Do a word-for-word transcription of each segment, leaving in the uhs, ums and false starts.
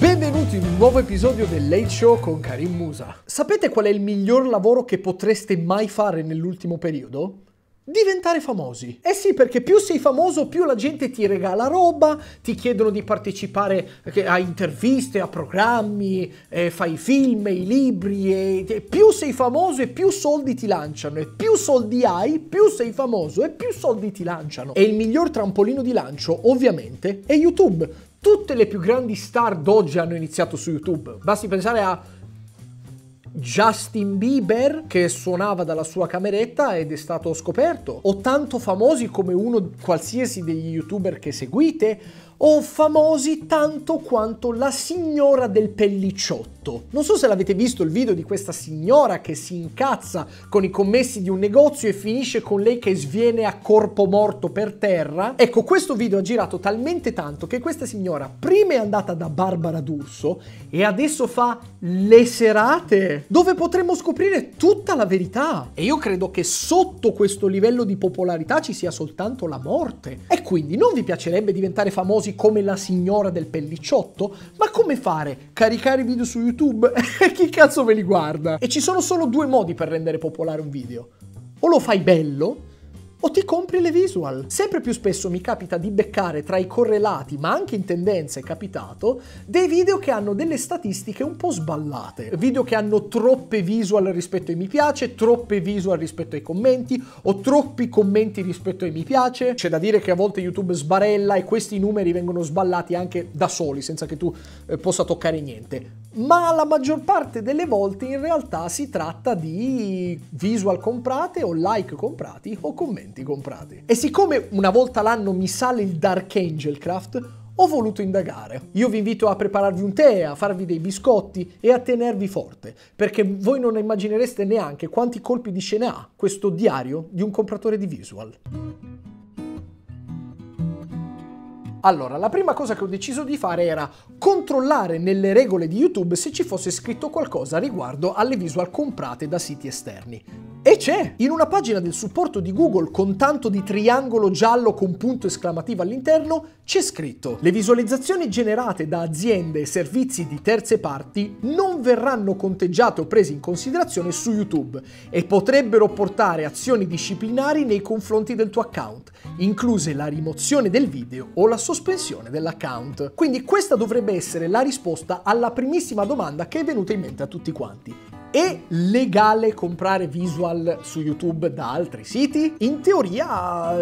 Benvenuti in un nuovo episodio del Late Show con Karim Musa. Sapete qual è il miglior lavoro che potreste mai fare nell'ultimo periodo? Diventare famosi. Eh sì, perché più sei famoso, più la gente ti regala roba, ti chiedono di partecipare a interviste, a programmi, eh, fai film, i libri, e, e più sei famoso e più soldi ti lanciano, e più soldi hai, più sei famoso e più soldi ti lanciano. E il miglior trampolino di lancio, ovviamente, è YouTube. Tutte le più grandi star d'oggi hanno iniziato su YouTube. Basti pensare a Justin Bieber, che suonava dalla sua cameretta ed è stato scoperto, o tanto famosi come uno qualsiasi degli YouTuber che seguite, o famosi tanto quanto la signora del pellicciotto. Non so se l'avete visto il video di questa signora che si incazza con i commessi di un negozio e finisce con lei che sviene a corpo morto per terra. Ecco, questo video ha girato talmente tanto che questa signora prima è andata da Barbara D'Urso e adesso fa le serate dove potremo scoprire tutta la verità. E io credo che sotto questo livello di popolarità ci sia soltanto la morte. E quindi non vi piacerebbe diventare famosi come la signora del pellicciotto? Ma come fare? Caricare video su YouTube? Chi cazzo ve li guarda? E ci sono solo due modi per rendere popolare un video. O lo fai bello, o ti compri le visual. Sempre più spesso mi capita di beccare tra i correlati, ma anche in tendenza è capitato, dei video che hanno delle statistiche un po' sballate. Video che hanno troppe visual rispetto ai mi piace, troppe visual rispetto ai commenti, o troppi commenti rispetto ai mi piace. C'è da dire che a volte YouTube sbarella e questi numeri vengono sballati anche da soli, senza che tu eh, possa toccare niente. Ma la maggior parte delle volte in realtà si tratta di visual comprate o like comprati o commenti comprati. E siccome una volta l'anno mi sale il Dark Angelcraft, ho voluto indagare. Io vi invito a prepararvi un tè, a farvi dei biscotti e a tenervi forte, perché voi non immaginereste neanche quanti colpi di scena ha questo diario di un compratore di visual. Allora, la prima cosa che ho deciso di fare era controllare nelle regole di YouTube se ci fosse scritto qualcosa riguardo alle visual comprate da siti esterni. E c'è! In una pagina del supporto di Google con tanto di triangolo giallo con punto esclamativo all'interno c'è scritto: le visualizzazioni generate da aziende e servizi di terze parti non verranno conteggiate o prese in considerazione su YouTube e potrebbero portare azioni disciplinari nei confronti del tuo account, incluse la rimozione del video o la sospensione dell'account. Quindi questa dovrebbe essere la risposta alla primissima domanda che è venuta in mente a tutti quanti. È legale comprare visual su YouTube da altri siti? In teoria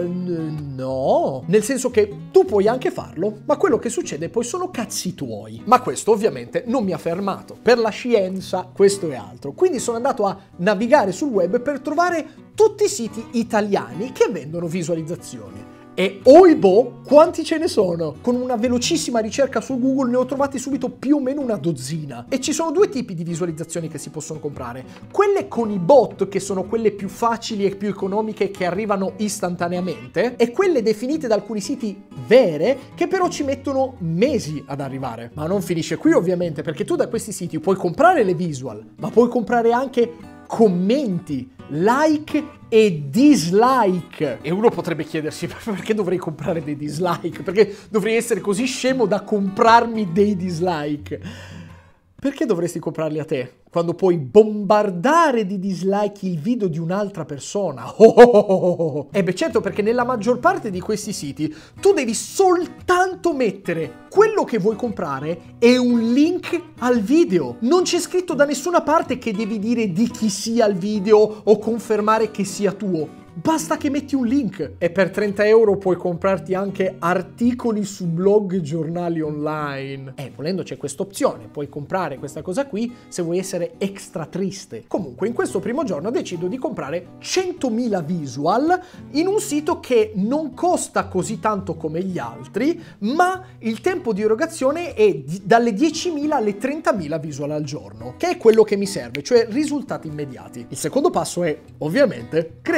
no, nel senso che tu puoi anche farlo, ma quello che succede poi sono cazzi tuoi. Ma questo ovviamente non mi ha fermato. Per la scienza questo è altro. Quindi sono andato a navigare sul web per trovare tutti i siti italiani che vendono visualizzazioni. E oibò, quanti ce ne sono? Con una velocissima ricerca su Google ne ho trovati subito più o meno una dozzina. E ci sono due tipi di visualizzazioni che si possono comprare. Quelle con i bot, che sono quelle più facili e più economiche che arrivano istantaneamente, e quelle definite da alcuni siti vere, che però ci mettono mesi ad arrivare. Ma non finisce qui ovviamente, perché tu da questi siti puoi comprare le visual, ma puoi comprare anche commenti, like e dislike. E uno potrebbe chiedersi: perché dovrei comprare dei dislike? Perché dovrei essere così scemo da comprarmi dei dislike? Perché dovresti comprarli a te, quando puoi bombardare di dislike il video di un'altra persona? Oh, oh, oh, oh. E beh certo, perché nella maggior parte di questi siti tu devi soltanto mettere quello che vuoi comprare e un link al video. Non c'è scritto da nessuna parte che devi dire di chi sia il video o confermare che sia tuo. Basta che metti un link. E per trenta euro puoi comprarti anche articoli su blog e giornali online. E volendo c'è questa opzione, puoi comprare questa cosa qui se vuoi essere extra triste. Comunque in questo primo giorno decido di comprare centomila visual in un sito che non costa così tanto come gli altri, ma il tempo di erogazione è di, dalle diecimila alle trentamila visual al giorno, che è quello che mi serve, cioè risultati immediati. Il secondo passo è ovviamente creare un canale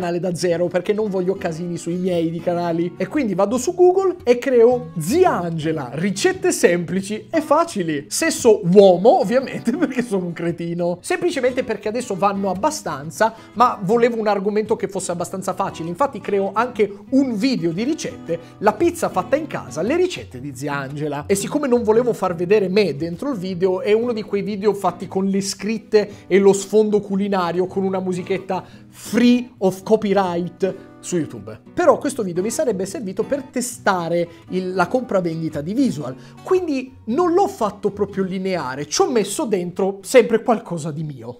canale da zero perché non voglio casini sui miei di canali. E quindi vado su Google e creo Zia Angela, ricette semplici e facili. Sesso uomo, ovviamente, perché sono un cretino. Semplicemente perché adesso vanno abbastanza, ma volevo un argomento che fosse abbastanza facile. Infatti creo anche un video di ricette, la pizza fatta in casa, le ricette di Zia Angela. E siccome non volevo far vedere me dentro il video, è uno di quei video fatti con le scritte e lo sfondo culinario con una musichetta free of copyright su YouTube. Però questo video mi sarebbe servito per testare il, la compravendita di Visual, quindi non l'ho fatto proprio lineare, ci ho messo dentro sempre qualcosa di mio.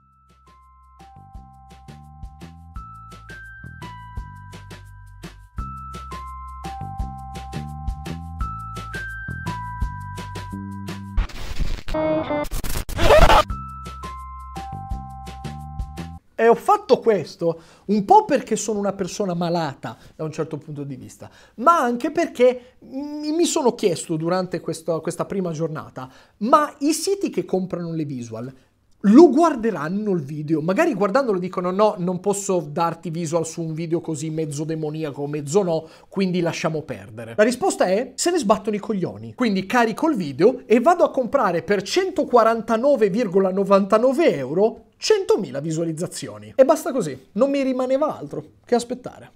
E ho fatto questo un po' perché sono una persona malata da un certo punto di vista, ma anche perché mi sono chiesto durante questo, questa prima giornata, ma i siti che comprano le visual lo guarderanno il video? Magari guardandolo dicono no, non posso darti visual su un video così mezzo demoniaco, mezzo no, quindi lasciamo perdere. La risposta è se ne sbattono i coglioni. Quindi carico il video e vado a comprare per centoquarantanove virgola novantanove euro centomila visualizzazioni. E basta così, non mi rimaneva altro che aspettare.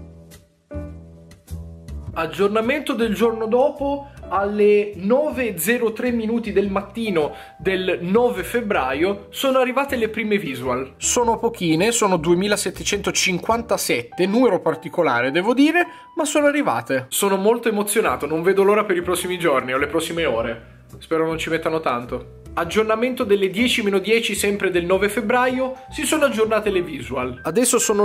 Aggiornamento del giorno dopo, alle nove e zero tre minuti del mattino del nove febbraio sono arrivate le prime visual. Sono pochine, sono duemilasettecentocinquantasette, numero particolare devo dire, ma sono arrivate. Sono molto emozionato, non vedo l'ora per i prossimi giorni o le prossime ore. Spero non ci mettano tanto. Aggiornamento delle dieci meno dieci sempre del nove febbraio, si sono aggiornate le visual. Adesso sono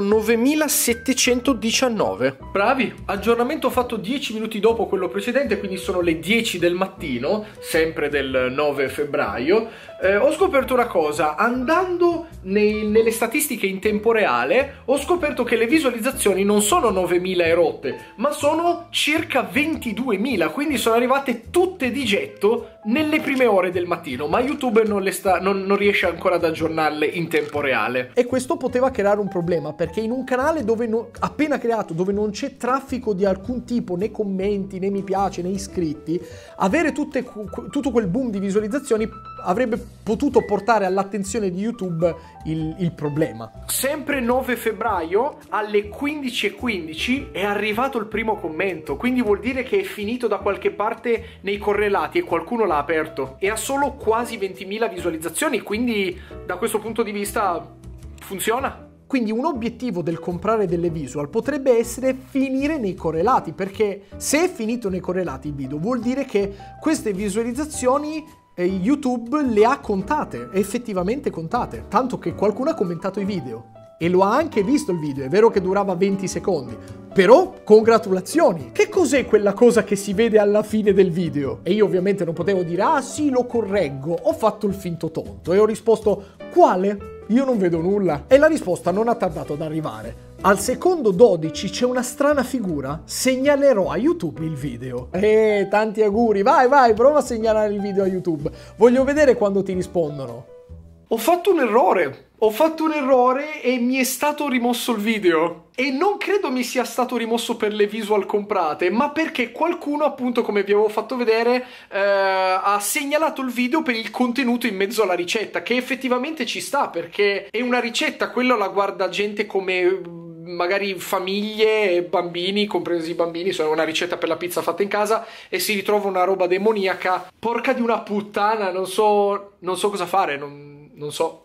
novemilasettecentodiciannove. Bravi! Aggiornamento fatto dieci minuti dopo quello precedente, quindi sono le dieci del mattino, sempre del nove febbraio. Eh, ho scoperto una cosa, andando nei, nelle statistiche in tempo reale, ho scoperto che le visualizzazioni non sono novemila e rotte, ma sono circa ventiduemila, quindi sono arrivate tutte di getto nelle prime ore del mattino, ma YouTube non, le sta, non, non riesce ancora ad aggiornarle in tempo reale. E questo poteva creare un problema, perché in un canale dove non, appena creato, dove non c'è traffico di alcun tipo, né commenti, né mi piace, né iscritti, avere tutte, tutto quel boom di visualizzazioni avrebbe potuto portare all'attenzione di YouTube il, il problema. Sempre nove febbraio alle quindici e quindici è arrivato il primo commento, quindi vuol dire che è finito da qualche parte nei correlati e qualcuno l'ha aperto e ha solo quasi ventimila visualizzazioni, quindi da questo punto di vista funziona. Quindi un obiettivo del comprare delle visual potrebbe essere finire nei correlati, perché se è finito nei correlati il video vuol dire che queste visualizzazioni eh, YouTube le ha contate, effettivamente contate, tanto che qualcuno ha commentato i video e lo ha anche visto il video, è vero che durava venti secondi, però congratulazioni! Che cos'è quella cosa che si vede alla fine del video? E io ovviamente non potevo dire ah sì, lo correggo, ho fatto il finto tonto e ho risposto quale? Io non vedo nulla. E la risposta non ha tardato ad arrivare. Al secondo dodici c'è una strana figura, segnalerò a YouTube il video. Eh, tanti auguri, vai vai, prova a segnalare il video a YouTube. Voglio vedere quando ti rispondono. Ho fatto un errore, ho fatto un errore e mi è stato rimosso il video. E non credo mi sia stato rimosso per le visual comprate, ma perché qualcuno, appunto, come vi avevo fatto vedere, eh, ha segnalato il video per il contenuto in mezzo alla ricetta, che effettivamente ci sta, perché è una ricetta, quello la guarda gente come magari famiglie e bambini, compresi i bambini, sono una ricetta per la pizza fatta in casa e si ritrova una roba demoniaca. Porca di una puttana, non so, non so cosa fare, non... Non so.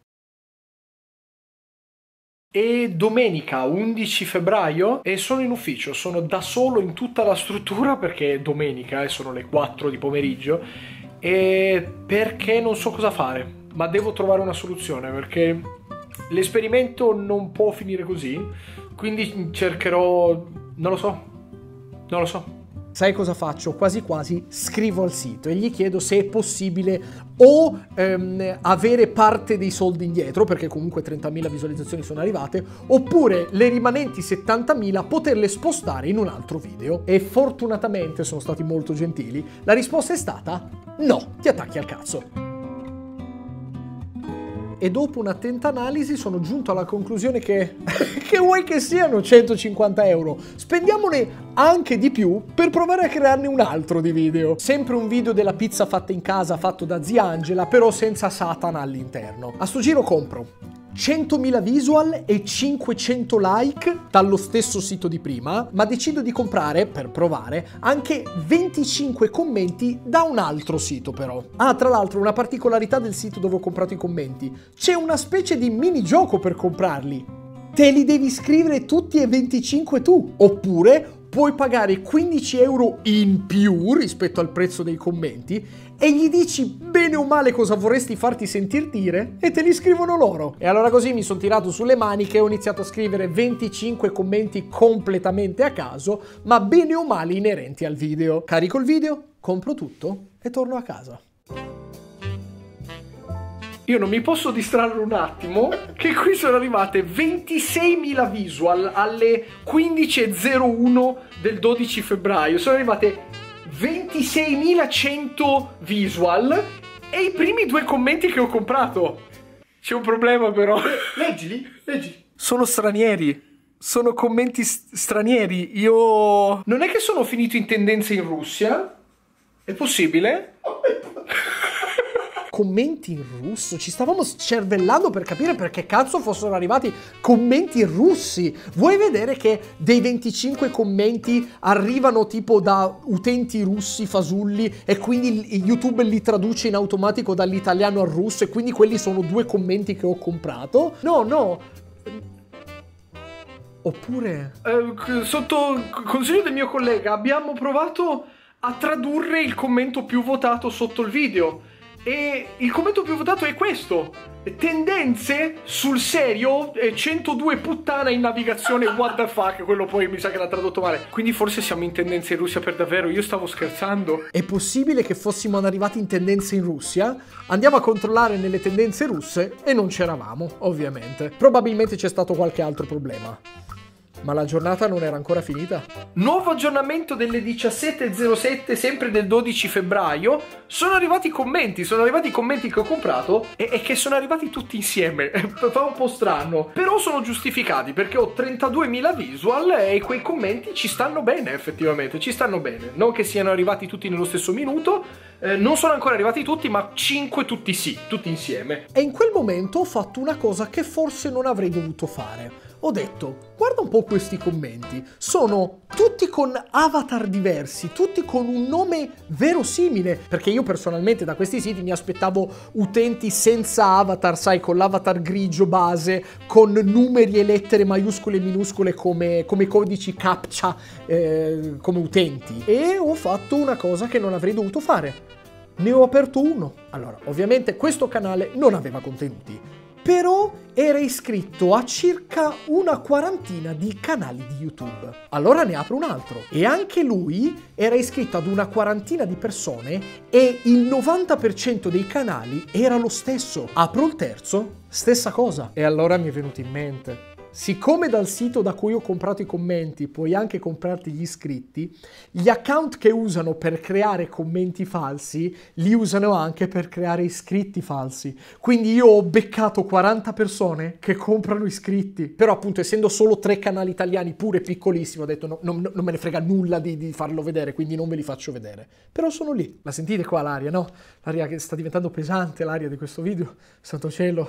E domenica undici febbraio e sono in ufficio, sono da solo in tutta la struttura perché è domenica e sono le quattro di pomeriggio e perché non so cosa fare, ma devo trovare una soluzione perché l'esperimento non può finire così, quindi cercherò, non lo so, non lo so. Sai cosa faccio? Quasi quasi scrivo al sito e gli chiedo se è possibile o ehm, avere parte dei soldi indietro, perché comunque trentamila visualizzazioni sono arrivate, oppure le rimanenti settantamila poterle spostare in un altro video. E fortunatamente sono stati molto gentili. La risposta è stata no, ti attacchi al cazzo. E dopo un'attenta analisi sono giunto alla conclusione che, che vuoi che siano centocinquanta euro, spendiamone anche di più per provare a crearne un altro di video. Sempre un video della pizza fatta in casa fatto da zia Angela, però senza Satana all'interno. A sto giro compro centomila visual e cinquecento like dallo stesso sito di prima, ma decido di comprare, per provare, anche venticinque commenti da un altro sito però. Ah, tra l'altro una particolarità del sito dove ho comprato i commenti: c'è una specie di minigioco per comprarli. Te li devi scrivere tutti e venticinque tu, oppure puoi pagare quindici euro in più rispetto al prezzo dei commenti e gli dici bene o male cosa vorresti farti sentir dire e te li scrivono loro. E allora così mi sono tirato sulle maniche e ho iniziato a scrivere venticinque commenti completamente a caso, ma bene o male inerenti al video. Carico il video, compro tutto e torno a casa. Io non mi posso distrarre un attimo, che qui sono arrivate ventiseimila visual alle quindici e zero uno del dodici febbraio. Sono arrivate ventiseimilacento visual e i primi due commenti che ho comprato. C'è un problema però. Leggili, leggili. Sono stranieri. Sono commenti stranieri. Io... Non è che sono finito in tendenza in Russia? È possibile? Commenti in russo? Ci stavamo scervellando per capire perché cazzo fossero arrivati commenti russi. Vuoi vedere che dei venticinque commenti arrivano tipo da utenti russi fasulli e quindi YouTube li traduce in automatico dall'italiano al russo e quindi quelli sono due commenti che ho comprato? No, no. Oppure... Eh, sotto consiglio del mio collega abbiamo provato a tradurre il commento più votato sotto il video. E il commento più votato è questo: tendenze sul serio, centodue puttana in navigazione, what the fuck. Quello poi mi sa che l'ha tradotto male. Quindi forse siamo in tendenza in Russia per davvero. Io stavo scherzando. È possibile che fossimo arrivati in tendenza in Russia? Andiamo a controllare nelle tendenze russe e non c'eravamo, ovviamente. Probabilmente c'è stato qualche altro problema. Ma la giornata non era ancora finita. Nuovo aggiornamento delle diciassette e zero sette, sempre del dodici febbraio. Sono arrivati i commenti, sono arrivati i commenti che ho comprato e, e che sono arrivati tutti insieme. Fa un po' strano, però sono giustificati perché ho trentaduemila visual e quei commenti ci stanno bene, effettivamente, ci stanno bene. Non che siano arrivati tutti nello stesso minuto, eh, non sono ancora arrivati tutti, ma cinque tutti sì, tutti insieme. E in quel momento ho fatto una cosa che forse non avrei dovuto fare. Ho detto, guarda un po' questi commenti, sono tutti con avatar diversi, tutti con un nome verosimile, perché io personalmente da questi siti mi aspettavo utenti senza avatar, sai, con l'avatar grigio base, con numeri e lettere maiuscole e minuscole come, come codici captcha, eh, come utenti. E ho fatto una cosa che non avrei dovuto fare, ne ho aperto uno. Allora, ovviamente questo canale non aveva contenuti, però era iscritto a circa una quarantina di canali di YouTube. Allora ne apro un altro. E anche lui era iscritto ad una quarantina di persone e il novanta per cento dei canali era lo stesso. Apro il terzo, stessa cosa. E allora mi è venuto in mente: siccome dal sito da cui ho comprato i commenti puoi anche comprarti gli iscritti, gli account che usano per creare commenti falsi li usano anche per creare iscritti falsi. Quindi io ho beccato quaranta persone che comprano iscritti. Però appunto, essendo solo tre canali italiani, pure piccolissimi, ho detto no, no, non me ne frega nulla di, di farlo vedere, quindi non ve li faccio vedere. Però sono lì. La sentite qua l'aria, no? L'aria che sta diventando pesante, l'aria di questo video. Santo cielo.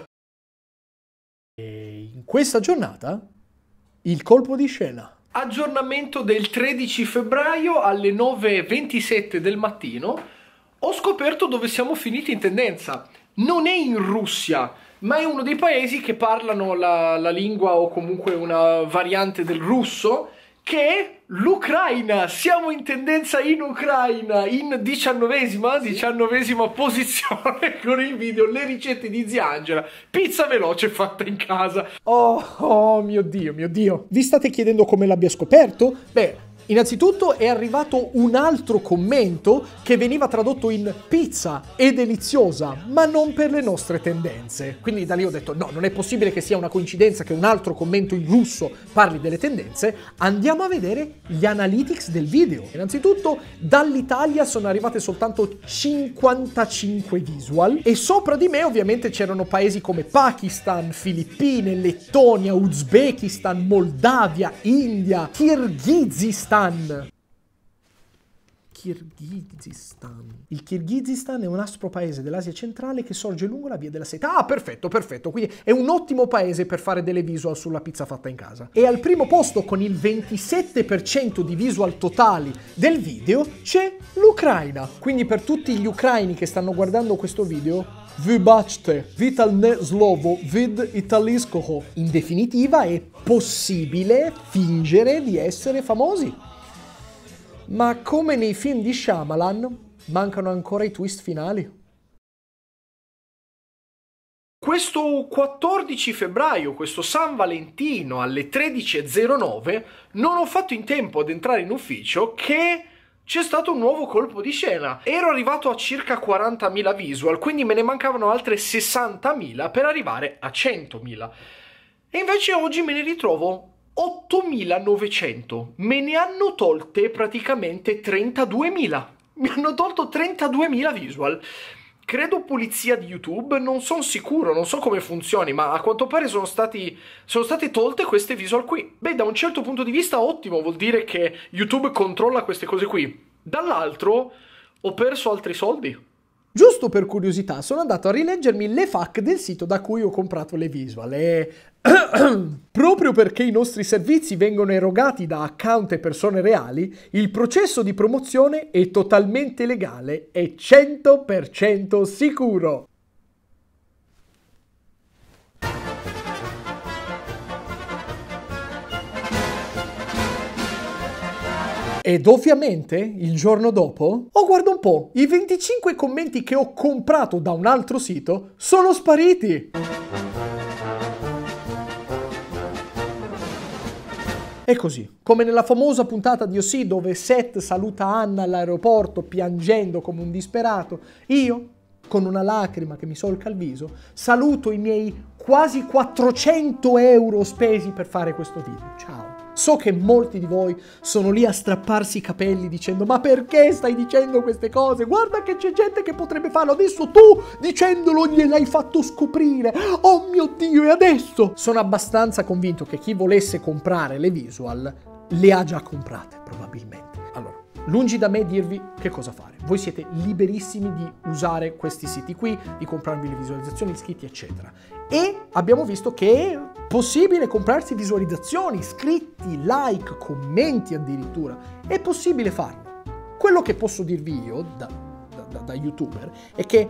E in questa giornata, il colpo di scena. Aggiornamento del tredici febbraio alle nove e ventisette del mattino. Ho scoperto dove siamo finiti in tendenza. Non è in Russia, ma è uno dei paesi che parlano la, la lingua o comunque una variante del russo, che è l'Ucraina. Siamo in tendenza in Ucraina, in diciannovesima, diciannovesima posizione con il video Le ricette di zia Angela, pizza veloce fatta in casa. Oh, oh mio Dio, mio Dio. Vi state chiedendo come l'abbia scoperto? Beh, Innanzitutto è arrivato un altro commento che veniva tradotto in pizza e deliziosa, ma non per le nostre tendenze. Quindi da lì ho detto no, non è possibile che sia una coincidenza che un altro commento in russo parli delle tendenze. Andiamo a vedere gli analytics del video. Innanzitutto dall'Italia sono arrivate soltanto cinquantacinque visual e sopra di me ovviamente c'erano paesi come Pakistan, Filippine, Lettonia, Uzbekistan, Moldavia, India, Kirghizistan. Kirghizistan. Il Kirghizistan è un astro paese dell'Asia centrale che sorge lungo la via della seta. Ah, perfetto, perfetto. Quindi è un ottimo paese per fare delle visual sulla pizza fatta in casa. E al primo posto, con il ventisette per cento di visual totali del video, c'è l'Ucraina. Quindi per tutti gli ucraini che stanno guardando questo video, Vybачте, vitalne slovo vid italiskoho. In definitiva è possibile fingere di essere famosi. Ma come nei film di Shyamalan, mancano ancora i twist finali. Questo quattordici febbraio, questo San Valentino alle tredici e zero nove, non ho fatto in tempo ad entrare in ufficio che c'è stato un nuovo colpo di scena. Ero arrivato a circa quarantamila visual, quindi me ne mancavano altre sessantamila per arrivare a centomila. E invece oggi me ne ritrovo ottomilanovecento. Me ne hanno tolte praticamente trentaduemila. Mi hanno tolto trentaduemila visual. Credo pulizia di YouTube, non sono sicuro, non so come funzioni, ma a quanto pare sono stati, sono state tolte queste visual qui. Beh, da un certo punto di vista ottimo, vuol dire che YouTube controlla queste cose qui. Dall'altro ho perso altri soldi. Giusto per curiosità, sono andato a rileggermi le F A Q del sito da cui ho comprato le visual e proprio perché i nostri servizi vengono erogati da account e persone reali, il processo di promozione è totalmente legale e cento per cento sicuro. Ed ovviamente, il giorno dopo, oh guarda un po', i venticinque commenti che ho comprato da un altro sito sono spariti! E così, come nella famosa puntata di O S I dove Seth saluta Anna all'aeroporto piangendo come un disperato, io, con una lacrima che mi solca il viso, saluto i miei quasi quattrocento euro spesi per fare questo video. Ciao! So che molti di voi sono lì a strapparsi i capelli dicendo ma perché stai dicendo queste cose? Guarda che c'è gente che potrebbe farlo, adesso tu dicendolo gliel'hai fatto scoprire, oh mio Dio, e adesso? Sono abbastanza convinto che chi volesse comprare le visual le ha già comprate probabilmente. Allora, lungi da me dirvi che cosa fare. Voi siete liberissimi di usare questi siti qui, di comprarvi le visualizzazioni, iscritti, eccetera. E abbiamo visto che è possibile comprarsi visualizzazioni, iscritti, like, commenti addirittura. È possibile farlo. Quello che posso dirvi io, da, da, da youtuber, è che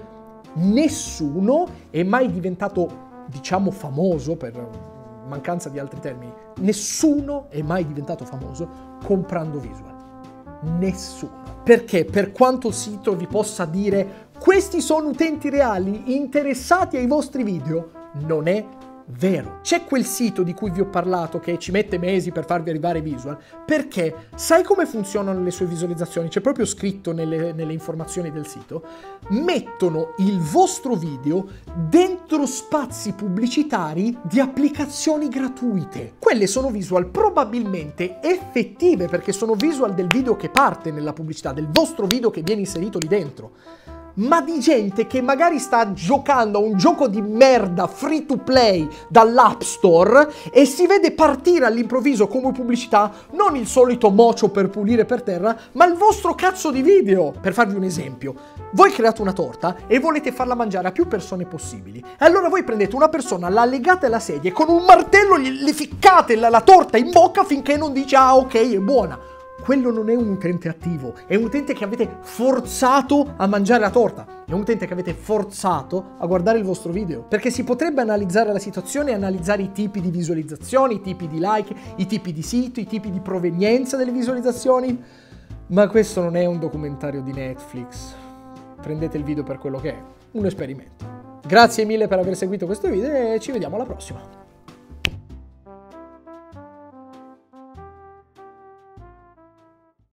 nessuno è mai diventato, diciamo, famoso, per mancanza di altri termini, nessuno è mai diventato famoso comprando visual. Nessuno. Perché per quanto il sito vi possa dire questi sono utenti reali interessati ai vostri video, non è vero. C'è quel sito di cui vi ho parlato che ci mette mesi per farvi arrivare visual, perché sai come funzionano le sue visualizzazioni? C'è proprio scritto nelle, nelle informazioni del sito. Mettono il vostro video dentro spazi pubblicitari di applicazioni gratuite. Quelle sono visual probabilmente effettive perché sono visual del video che parte nella pubblicità, del vostro video che viene inserito lì dentro. Ma di gente che magari sta giocando a un gioco di merda free to play dall'App Store e si vede partire all'improvviso come pubblicità non il solito mocio per pulire per terra, ma il vostro cazzo di video. Per farvi un esempio, voi create una torta e volete farla mangiare a più persone possibili. E allora voi prendete una persona, la legate alla sedia e con un martello gli, le ficcate la, la torta in bocca finché non dice ah ok è buona. Quello non è un utente attivo, è un utente che avete forzato a mangiare la torta, è un utente che avete forzato a guardare il vostro video. Perché si potrebbe analizzare la situazione e analizzare i tipi di visualizzazioni, i tipi di like, i tipi di sito, i tipi di provenienza delle visualizzazioni, ma questo non è un documentario di Netflix. Prendete il video per quello che è, un esperimento. Grazie mille per aver seguito questo video e ci vediamo alla prossima.